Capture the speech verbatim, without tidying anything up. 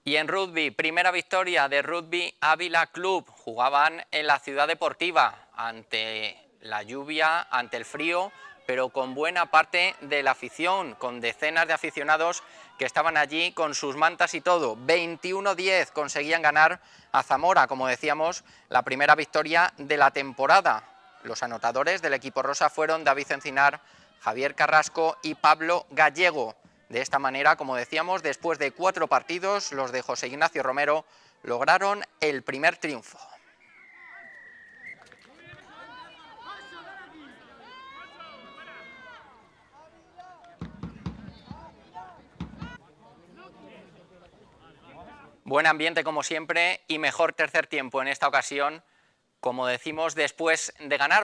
Y en rugby, primera victoria de Rugby Ávila Club. Jugaban en la ciudad deportiva ante la lluvia, ante el frío, pero con buena parte de la afición, con decenas de aficionados que estaban allí con sus mantas y todo. veintiuno diez conseguían ganar a Zamora, como decíamos, la primera victoria de la temporada. Los anotadores del equipo rosa fueron David Encinar, Javier Carrasco y Pablo Gallego. De esta manera, como decíamos, después de cuatro partidos, los de José Ignacio Romero lograron el primer triunfo. Buen ambiente como siempre y mejor tercer tiempo en esta ocasión, como decimos, después de ganar.